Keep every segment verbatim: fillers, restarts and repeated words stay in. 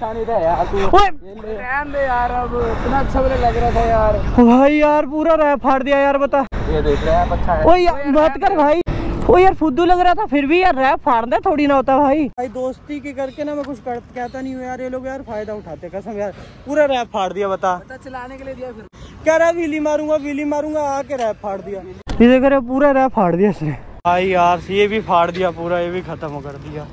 अच्छा नहीं था यार तू। रहने दे यार, अब इतना अच्छा लग रहा था यार। भाई यार पूरा रैप फाड़ दिया यार, बता। ये देख रैप अच्छा है। ओ यार मत कर भाई, ओ यार फुद्दू लग रहा था फिर भी यार, रैप फाड़ना थोड़ी ना होता भाई। भाई दोस्ती के करके ना मैं कुछ कर, कहता नहीं हूँ यार, ये लोग यार फायदा उठाते कसम यार, पूरा रैप फाड़ दिया। बता पता चलाने के लिए दिया, फिर कह रहा व्हीली मारूंगा व्हीली मारूंगा, आके रैप फाड़ दिया। ये देख रहे पूरा रैप फाड़ दिया इसने भाई यार, ये भी फाड़ दिया पूरा, ये भी खत्म कर दिया।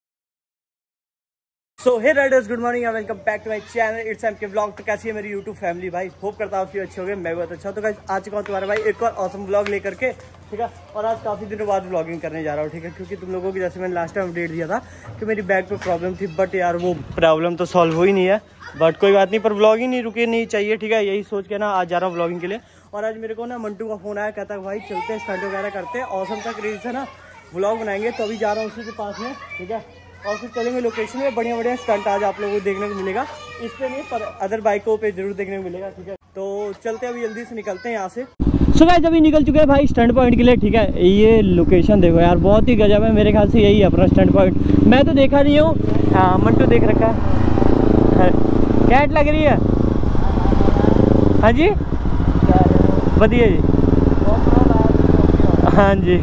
So hey riders, good morning and welcome back to my channel it's M K vlog. तो कैसी है मेरी यूट्यूब फैमिली भाई, होप करता हूँ आप अच्छे हो गए, मैं बहुत अच्छा। तो गाइस आ चुका हूँ तुम्हारा भाई एक और ऑसम व्लॉग लेकर के, ठीक है। और आज काफ़ी दिनों बाद व्लॉगिंग करने जा रहा हूँ, ठीक है, क्योंकि तुम लोगों की जैसे मैंने लास्ट टाइम अपडेट दिया था कि मेरी बैक पे प्रॉब्लम थी, बट यार वो प्रॉब्लम तो सॉल्व हुई नहीं है, बट कोई बात नहीं, पर व्लॉगिंग नहीं रुकी नहीं चाहिए, ठीक है। यही सोच के ना आज जा रहा हूँ व्लॉगिंग के लिए। और आज मेरे को ना मंटू का फोन आया, कहता है भाई चलते हैं स्टंट वगैरह करते हैं, ऑसम सा क्रेज है ना, व्लॉग बनाएंगे। तो अभी जा रहा हूँ उसी के पास में, ठीक है, और फिर चलेंगे लोकेशन में। बढ़िया बढ़िया स्टंट आज आप लोगों को देखने को मिलेगा, इस पे नहीं पर अदर बाइकों पे जरूर देखने को मिलेगा, ठीक है। तो चलते हैं, अभी जल्दी से निकलते हैं यहाँ से। सो गाइस अभी निकल चुके हैं भाई स्टंट पॉइंट के लिए, ठीक है। ये लोकेशन देखो यार, बहुत ही गजब है, मेरे ख्याल से यही है अपना स्टंट पॉइंट। मैं तो देखा नहीं हूँ, हाँ मंटू देख रखा है। कैट लग रही है, हाँ जी बढ़िया जी, हाँ जी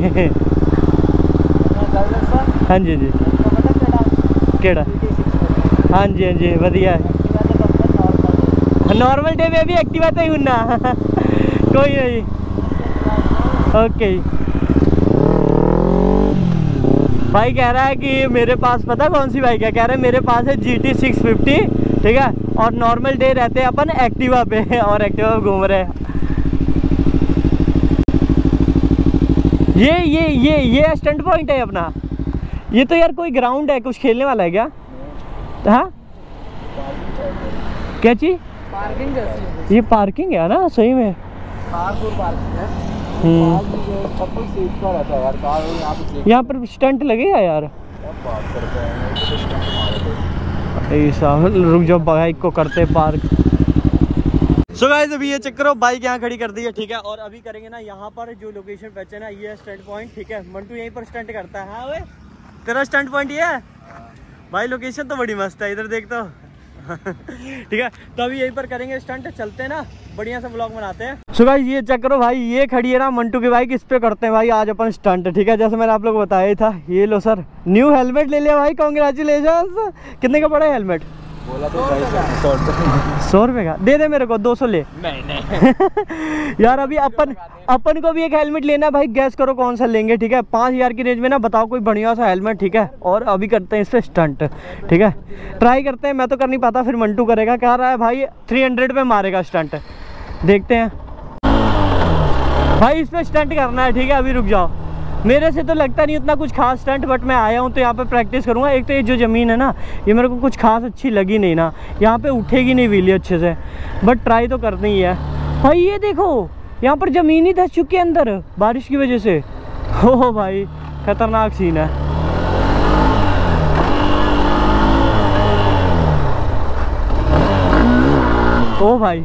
हाँ जी जी केड़ा, हाँ जी हाँ जी बढ़िया है। नॉर्मल डे में भी एक्टिवा तो ही हूँ ना कोई नहीं, ओके। भाई कह रहा है कि मेरे पास पता कौन सी बाइक है, कह रहा है मेरे पास है जी टी सिक्स फिफ्टी, ठीक है, और नॉर्मल डे रहते हैं अपन एक्टिवा पे, और एक्टिवा पे घूम रहे हैं। ये ये ये ये स्टंट पॉइंट है अपना, ये तो यार कोई ग्राउंड है, कुछ खेलने वाला है क्या? हाँ क्या चीज? पार्किंग जैसी, ये पार्किंग है ना सही में, पार्किंग है। सब कुछ सेफ का रहता है यार, कार यहाँ पे यहाँ पर स्टंट लगेगा यार। बात करते हैं ऐसा, रुक जाओ बाइक को करते पार्क। सो so गाइस अभी ये चेक करो, बाइक यहाँ खड़ी कर दी है, ठीक है। और अभी करेंगे ना यहाँ पर जो लोकेशन पे है ना, ये स्टंट पॉइंट, ठीक है। मंटू यहीं पर स्टंट करता है। हाँ वे तेरा स्टंट पॉइंट ये है भाई, लोकेशन तो बड़ी मस्त है, इधर देखता हो ठीक है। तो अभी यहीं पर करेंगे स्टंट, चलते हैं ना, बढ़िया सा व्लॉग बनाते हैं। सो गाइस ये चेक करो भाई, ये खड़ी है ना मंटू की बाइक, इस पे करते हैं भाई आज अपन स्टंट, ठीक है। जैसे मैंने आप लोग को बताया था, ये लो सर न्यू हेलमेट ले लिया भाई, कॉन्ग्रेचुलेशन। कितने का पड़ा है हेलमेट? बोला तो सौ रुपए का, दे दे मेरे को दो सौ ले। नहीं नहीं यार अभी अपन अपन को भी एक हेलमेट लेना भाई, गैस करो कौन सा लेंगे, ठीक है। पाँच हजार की रेंज में ना बताओ कोई बढ़िया सा हेलमेट, ठीक है। और अभी करते हैं इस पे स्टंट, ठीक है, ट्राई करते हैं। मैं तो कर नहीं पाता, फिर मंटू करेगा, कह रहा है भाई थ्री हंड्रेड पे मारेगा स्टंट, देखते हैं भाई। इस पे स्टंट करना है, ठीक है। अभी रुक जाओ, मेरे से तो लगता नहीं उतना कुछ खास स्टंट, बट मैं आया हूँ तो यहाँ पे प्रैक्टिस करूँगा। एक तो ये जो ज़मीन है ना, ये मेरे को कुछ खास अच्छी लगी नहीं ना, यहाँ पे उठेगी नहीं व्हीली अच्छे से, बट ट्राई तो करनी ही है भाई। ये देखो यहाँ पर ज़मीन ही धस चुकी है अंदर बारिश की वजह से, हो भाई खतरनाक सीन है। ओ भाई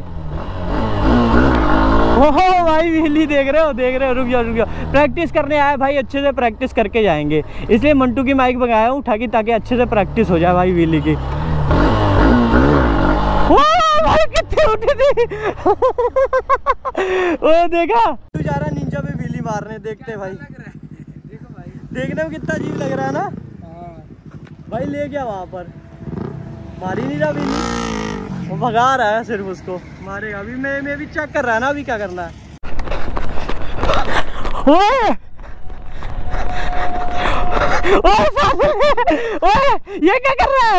ओहो भाई व्हीली देख रहे हो देख रहे हो, रुक जाओ रुक जाओ, प्रैक्टिस करने आया भाई, अच्छे से प्रैक्टिस करके जाएंगे, इसलिए मंटू की माइक मंगाया हूँ उठा के, ताकि अच्छे से प्रैक्टिस हो जाए भाई व्हीली की। ओ भाई कितने उठी थी ओ देखा तू जा रहा निंजा पे व्हीली मारने, देखते भाई, देखने में कितना अजीब लग रहा है ना भाई। ले गया वहाँ पर, मारी नहीं रहा व्हीली, वो भगा रहा है सिर्फ उसको, मारेगा अभी। मैं मैं भी चेक कर रहा है ना, अभी क्या करना है। ओए ओए ओए ये क्या कर रहा है?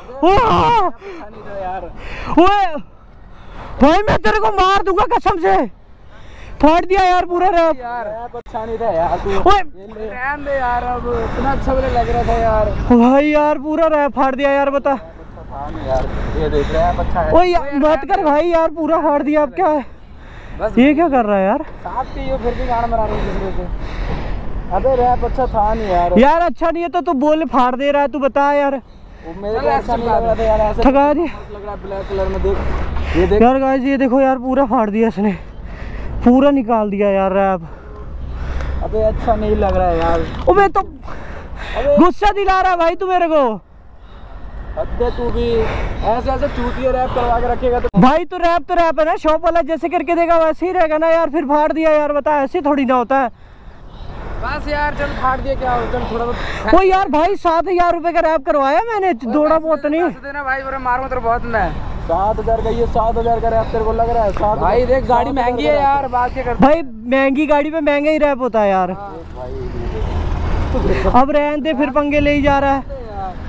यार ओए भाई मैं तेरे को मार दूंगा कसम से, फाड़ दिया यार पूरा रैप यार, अच्छा नहीं था यार तू। ओए रहने दे यार, अब इतना अच्छा लग रहा था यार भाई, यार पूरा रैप फाड़ दिया यार, बता यार। ये देख रहे हैं अच्छा है। ओए यार मत कर भाई, यार पूरा फाड़ दिया, अब क्या है बस ये क्या कर रहा है यार? साथ की हो फिर भी गाना बना रही है दूसरे से। अबे रैप अच्छा था नहीं यार। यार अच्छा नहीं है तो तू बोल फाड़ दे रहा है, तू बता यार। वो मेरे को अच्छा नहीं लग रहा था यार, ऐसा ठगा दिया लग रहा है ब्लैक कलर में, देख ये देख यार गाइस, ये देखो यार पूरा फाड़ दिया इसने, पूरा निकाल दिया यार रैप। अबे अच्छा नहीं लग रहा है यार। अबे तो गुस्सा दिला रहा है भाई तू मेरे को। अद्दे तू भी ऐसे ऐसे चूतिया रैप करवा के रखेगा तो भाई तो रैप तो रैप है ना, शॉप वाला जैसे करके देगा वैसे ही रहेगा ना यार। फिर फाड़ दिया यार, बता ऐसे थोड़ी ना होता है। बस यार चल फाड़ दिया क्या हो, चल थोड़ा बहुत। ओ यार भाई सात हजार रुपए का रैप करवाया मैंने, थोड़ा बहुत नहीं देना भाई, मारूंगा तेरे बहुत ना। सात हजार का ये सात हजार का रैप तेरे को लग रहा है? सात भाई देख गाड़ी महंगी है यार, बात क्या करते भाई, महंगी गाड़ी पे महंगा ही रैप होता है यार। अब रहने दे, फिर पंगे ले ही जा रहा है।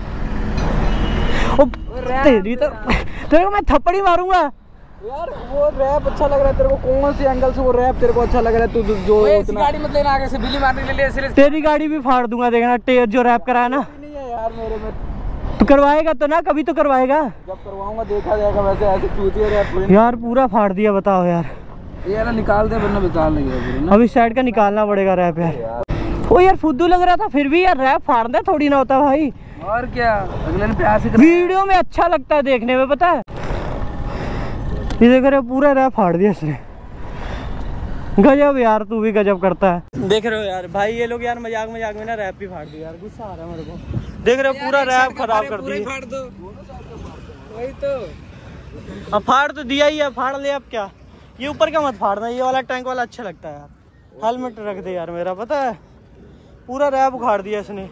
ओ तेरी तो तेरे को मैं थप्पड़ ही मारूंगा यार। वो रैप अच्छा लग रहा है तेरे को, कौन सी एंगल से वो रैप तेरे को अच्छा लग रहा है? तू जो इतना गाड़ी मत लेना आगे से, बिल्ली मारने के लिए इसलिए तेरी गाड़ी भी फाड़ दूंगा, देखना टेर जो रैप करा है ना। नहीं है यार मेरे में। तो करवाएगा तो ना, कभी तो करवाएगा। जब करवाऊंगा देखा जाएगा। वैसे ऐसे चूतिया रैप यार पूरा फाड़ दिया, बताओ यार। ये ना निकाल दे वरना बेकार लगेगा। अब इस साइड का निकालना पड़ेगा रैप यार। ओ यार फुद्दू लग रहा था, फिर भी यार रैप फाड़ना थोड़ी ना होता भाई। और क्या, अगले ने प्यार से वीडियो में अच्छा लगता है देखने में, पता है। ये देख रहे हो पूरा रैप फाड़ दिया इसने। गजब यार, तू भी गजब करता है। देख रहे हो यार भाई, ये लोग यार मजाक मजाक में ना रैप भी फाड़ दिया यार। गुस्सा आ रहा है मेरे को। देख रहे हो पूरा रैप खराब कर दिया। फाड़ दो वही तो। अब फाड़ तो दिया ही है, फाड़ ले अब क्या। ये ऊपर का मत फाड़ना, ये वाला टैंक वाला अच्छा लगता है यार। हेलमेट रख दे यार मेरा, पता है पूरा रैप उखाड़ दिया इसने।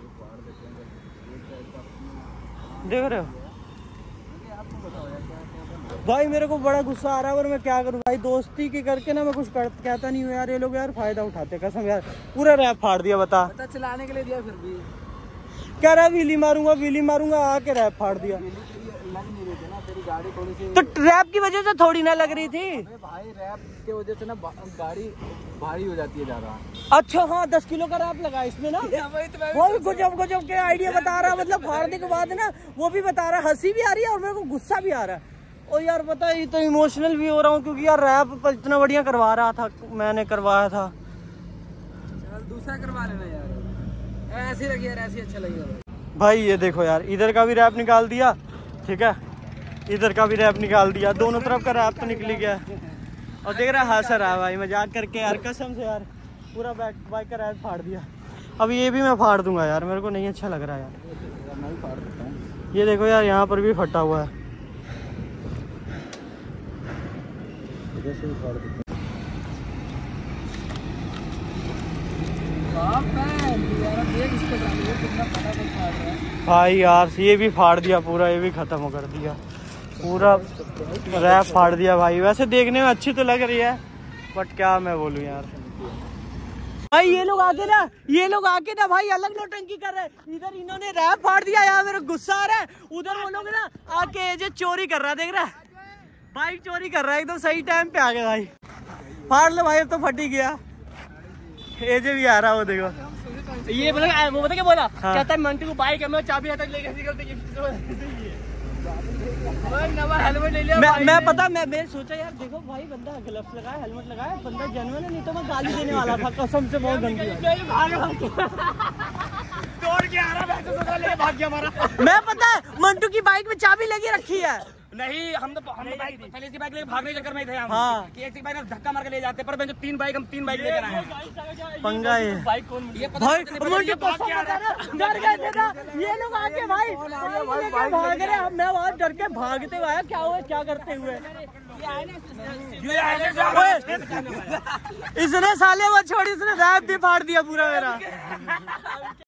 देख रहे हो भाई, मेरे को बड़ा गुस्सा आ रहा है और मैं क्या करूं भाई। दोस्ती के करके ना मैं कुछ कर, कहता नहीं हूँ यार। ये लोग यार फायदा उठाते कसम यार। पूरा रैप फाड़ दिया, बता। पता चलाने के लिए दिया, फिर भी कह रहा व्हीली मारूंगा व्हीली मारूंगा, आके रैप फाड़ दिया। लग नहीं रही थी ना तेरी गाड़ी थोड़ी सी, तो रैप की वजह से थोड़ी ना लग रही थी भाई। रैप की वजह से ना गाड़ी भारी हो जाती है ज्यादा। अच्छा हाँ, दस किलो का रैप लगा इसमें ना। वो भी गजब गजब के आइडिया बता रहा, मतलब फाड़ने के बाद ना वो भी बता रहा। हंसी भी आ रही है और मेरे को गुस्सा भी आ रहा है। और यार पता है, ये तो इमोशनल भी हो रहा हूँ क्योंकि यार रैप इतना बढ़िया करवा रहा था, मैंने करवाया था। चल दूसरा करवा लेना यार, ऐसे लगे यार, ऐसे अच्छा लगेगा भाई। ये देखो यार, इधर का भी रैप निकाल दिया, ठीक है, इधर का भी रैप निकाल दिया, दोनों तरफ का रैप तो निकली गया। और देख रहा हंस रहा है भाई मजाक करके यार, कसम से यार पूरा बाइक का रैप फाड़ दिया। अब ये भी मैं फाड़ दूंगा यार, मेरे को नहीं अच्छा लग रहा यार। मैं भी फाड़ देता हूं। ये देखो यार, यहाँ पर भी फटा हुआ है। से फाड़ देता हूं। भाई यार ये भी फाड़ दिया पूरा, ये भी खत्म कर दिया पूरा रैप फाड़ दिया भाई। वैसे देखने में अच्छी तो लग रही है बट क्या मैं बोलूं यार। भाई ये लोग आके ना ये लोग आके ना भाई अलग नौटंकी कर रहे हैं। इधर इन्होंने रैप फाड़ दिया, यार मेरे गुस्सा आ रहा है। उधर वो लोग ना आके ये चोरी कर रहा है, देख रहा है बाइक चोरी कर रहा है, एकदम सही टाइम पे आ गया भाई। फाड़ लो भाई, अब तो फट ही गया। एजे भी आ रहा वो देखो। ये मतलब वो पता क्या बोला, हाँ। कहता है मंटू को बाइक है, मैं चाबी तक लेके हेलमेट ले लिया। मैं मैं पता मैं मैं सोचा यार देखो भाई, बंदा ग्लव्स लगाया, हेलमेट लगाया, बंदा जेन्युइन है, नहीं तो मैं गाली देने वाला था कसम से। बहुत गंदी तोड़ के आ रहा, मैं तो सोचा ले भाग गया हमारा। मैं पता है मंटू की बाइक में चाबी लगी रखी है। नहीं, हम तो हम तो बाइक पहले से बाइक लेके भागने के चक्कर में थे हम। हाँ। कि एक बाइक धक्का मार के ले जाते, पर मैं जो तीन बाइक हम तीन बाइक लेकर आए हैं। पंगा ये बाइक कौन भाई मंटू कसम बता रहा, डर गए थे ना ये लोग आके भाई लेके भाग रहे हैं। मैं वहाँ डर के भागते हुए आया, क्या हुआ क्या करते हुए। इसने साले वो छोड़ी, इसने रैप भी फाड़ दिया पूरा मेरा।